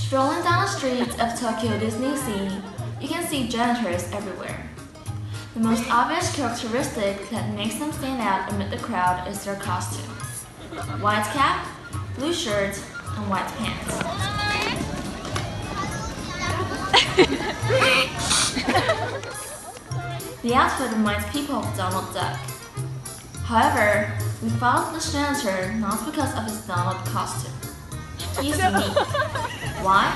Strolling down the streets of Tokyo Disney Sea, you can see janitors everywhere. The most obvious characteristic that makes them stand out amid the crowd is their costumes. White cap, blue shirt, and white pants. The outfit reminds people of Donald Duck. However, we followed the janitor not because of his Donald costume. He's unique. Why?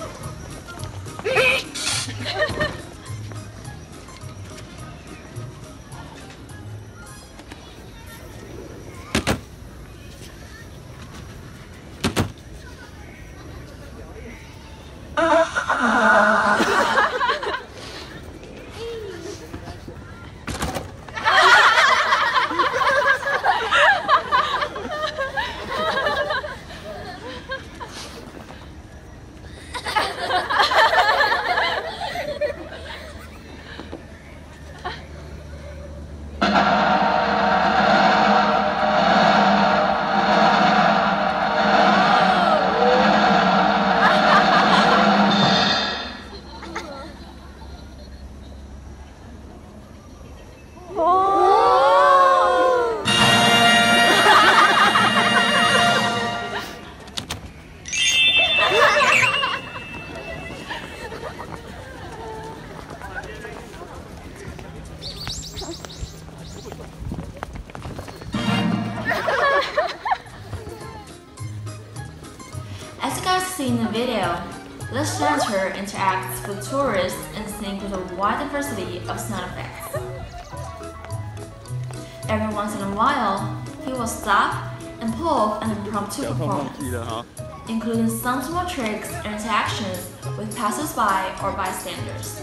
As you guys see in the video, this janitor interacts with tourists in sync with a wide diversity of sound effects. Every once in a while, he will stop and pull off an impromptu performance, including some small tricks and interactions with passers-by or bystanders.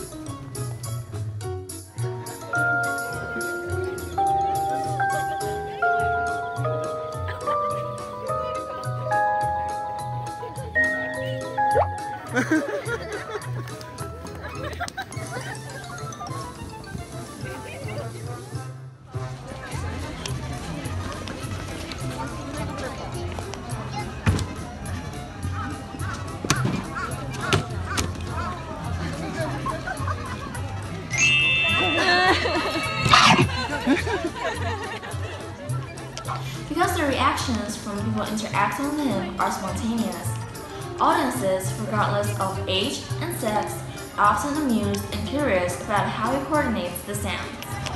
Because the reactions from people interacting with him are spontaneous, audiences, regardless of age and sex, are often amused and curious about how he coordinates the sounds.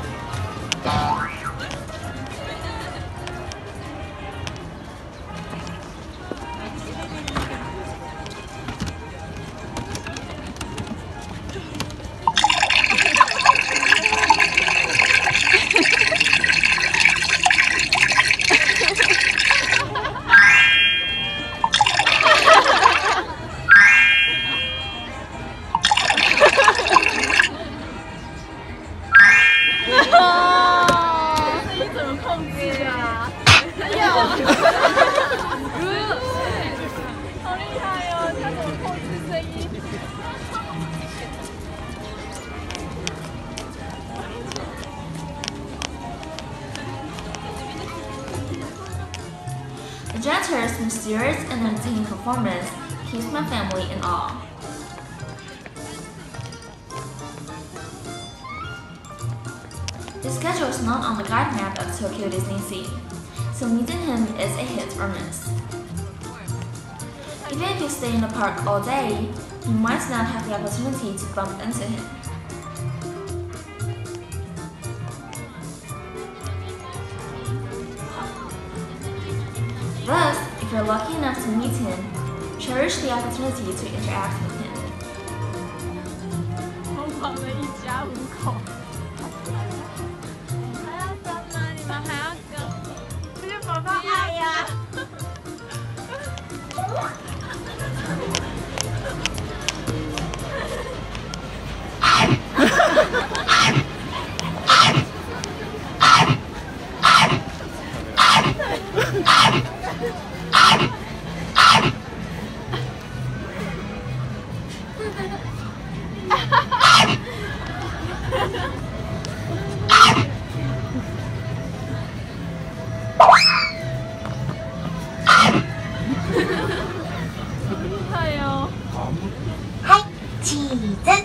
The janitor's mysterious and entertaining performance keeps my family in awe. His schedule is not on the guide map of Tokyo Disney Sea, so meeting him is a hit or miss. Even if you stay in the park all day, you might not have the opportunity to bump into him. Thus, if you're lucky enough to meet him, cherish the opportunity to interact with him. 疯狂的一家五口。还要跟吗？你们还要跟？这是宝宝爱呀！厉害哦！ 起身。